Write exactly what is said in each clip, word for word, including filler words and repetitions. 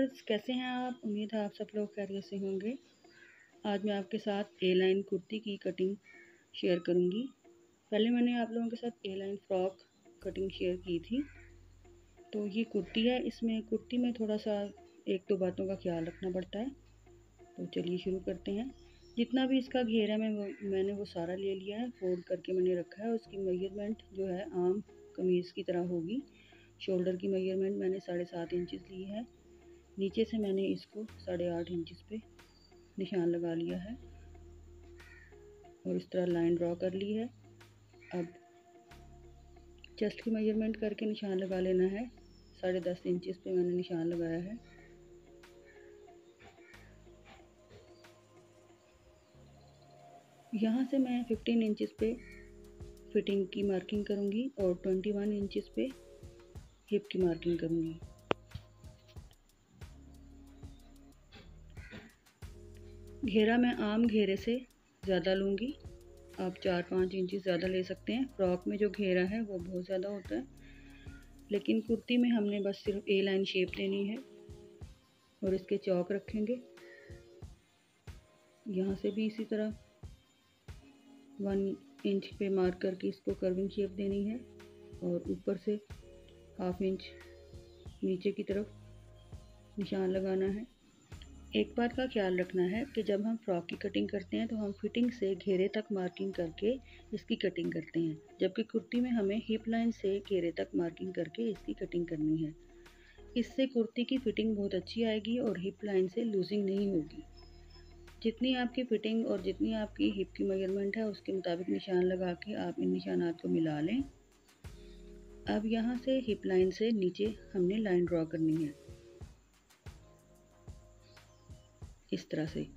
Viewers, कैसे हैं आप? उम्मीद है आप सब लोग खैरियत से होंगे। आज मैं आपके साथ ए लाइन कुर्ती की कटिंग शेयर करूंगी। पहले मैंने आप लोगों के साथ A line frock cutting share की थी। तो ये कुर्ती है, इसमें कुर्ती में थोड़ा सा एक दो बातों का ख्याल रखना पड़ता है। तो चलिए शुरू करते हैं। जितना भी इसका घेरा में वो, मैंने वो सारा ले लिया है, फोल्ड करके मैंने रखा है। उसकी मेजरमेंट जो है आम कमीज़ की तरह होगी। शोल्डर की मेजरमेंट मैंने साढ़े सात इंचज़ ली है। नीचे से मैंने इसको साढ़े आठ इंचज़ पे निशान लगा लिया है और इस तरह लाइन ड्रॉ कर ली है। अब चेस्ट की मेजरमेंट करके निशान लगा लेना है। साढ़े दस इंचज़ पे मैंने निशान लगाया है। यहाँ से मैं पंद्रह इंचज़ पे फिटिंग की मार्किंग करूँगी और इक्कीस इंचज़ पे हिप की मार्किंग करूँगी। घेरा मैं आम घेरे से ज़्यादा लूँगी। आप चार पाँच इंच ज़्यादा ले सकते हैं। फ्रॉक में जो घेरा है वो बहुत ज़्यादा होता है, लेकिन कुर्ती में हमने बस सिर्फ ए लाइन शेप देनी है और इसके चौक रखेंगे। यहाँ से भी इसी तरह वन इंच पे मार्क करके इसको कर्विंग शेप देनी है और ऊपर से हाफ इंच नीचे की तरफ निशान लगाना है। एक बात का ख्याल रखना है कि जब हम फ्रॉक की कटिंग करते हैं तो हम फिटिंग से घेरे तक मार्किंग करके इसकी कटिंग करते हैं, जबकि कुर्ती में हमें हिप लाइन से घेरे तक मार्किंग करके इसकी कटिंग करनी है। इससे कुर्ती की फिटिंग बहुत अच्छी आएगी और हिप लाइन से लूजिंग नहीं होगी। जितनी आपकी फिटिंग और जितनी आपकी हिप की मेजरमेंट है उसके मुताबिक निशान लगा के आप इन निशानात को मिला लें। अब यहाँ से हिप लाइन से नीचे हमने लाइन ड्रॉ करनी है इस तरह से।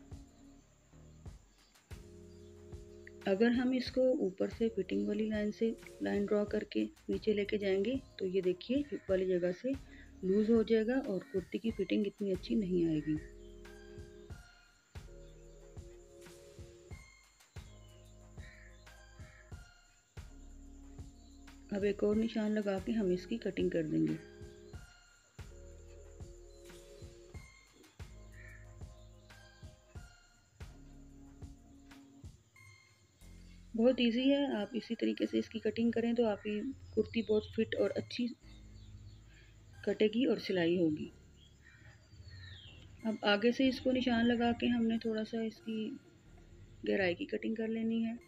अगर हम इसको ऊपर से फिटिंग वाली लाइन से लाइन ड्रॉ करके नीचे लेके जाएंगे तो ये देखिए हिप वाली जगह से लूज़ हो जाएगा और कुर्ती की फिटिंग इतनी अच्छी नहीं आएगी। अब एक और निशान लगा के हम इसकी कटिंग कर देंगे। बहुत इजी है, आप इसी तरीके से इसकी कटिंग करें तो आपकी कुर्ती बहुत फिट और अच्छी कटेगी और सिलाई होगी। अब आगे से इसको निशान लगा के हमने थोड़ा सा इसकी गहराई की कटिंग कर लेनी है।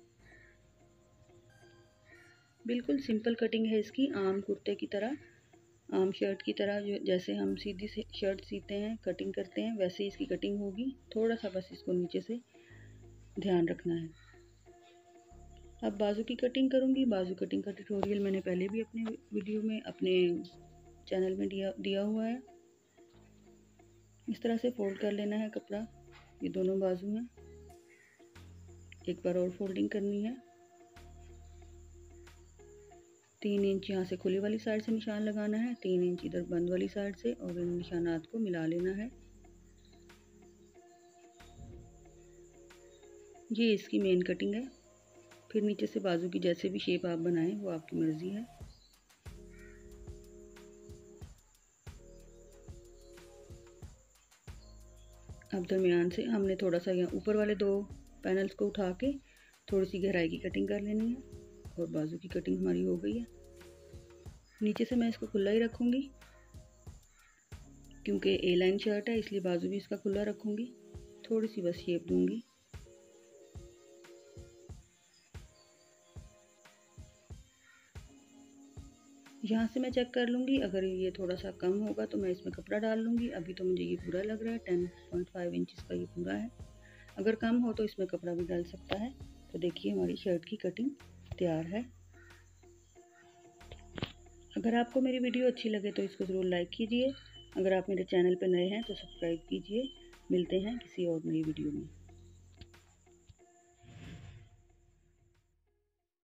बिल्कुल सिंपल कटिंग है इसकी, आम कुर्ते की तरह, आम शर्ट की तरह। जो जैसे हम सीधी से शर्ट सीते हैं, कटिंग करते हैं, वैसे ही इसकी कटिंग होगी। थोड़ा सा बस इसको नीचे से ध्यान रखना है। अब बाजू की कटिंग करूँगी। बाजू कटिंग का ट्यूटोरियल मैंने पहले भी अपने वीडियो में अपने चैनल में दिया दिया हुआ है। इस तरह से फोल्ड कर लेना है कपड़ा। ये दोनों बाजू हैं, एक बार और फोल्डिंग करनी है। तीन इंच यहाँ से खुली वाली साइड से निशान लगाना है, तीन इंच इधर बंद वाली साइड से, और इन निशानात को मिला लेना है। ये इसकी मेन कटिंग है। फिर नीचे से बाजू की जैसे भी शेप आप बनाएं वो आपकी मर्ज़ी है। अब दरमियान से हमने थोड़ा सा यहाँ ऊपर वाले दो पैनल्स को उठा के थोड़ी सी गहराई की कटिंग कर लेनी है और बाजू की कटिंग हमारी हो गई है। नीचे से मैं इसको खुला ही रखूँगी क्योंकि ए लाइन शर्ट है, इसलिए बाजू भी इसका खुला रखूँगी। थोड़ी सी बस शेप दूँगी। यहाँ से मैं चेक कर लूँगी, अगर ये थोड़ा सा कम होगा तो मैं इसमें कपड़ा डाल लूँगी। अभी तो मुझे ये पूरा लग रहा है, टेन पॉइंट फाइव इंचज़ का ये पूरा है। अगर कम हो तो इसमें कपड़ा भी डाल सकता है। तो देखिए हमारी शर्ट की कटिंग तैयार है। अगर आपको मेरी वीडियो अच्छी लगे तो इसको ज़रूर लाइक कीजिए। अगर आप मेरे चैनल पर नए हैं तो सब्सक्राइब कीजिए। मिलते हैं किसी और नई वीडियो में।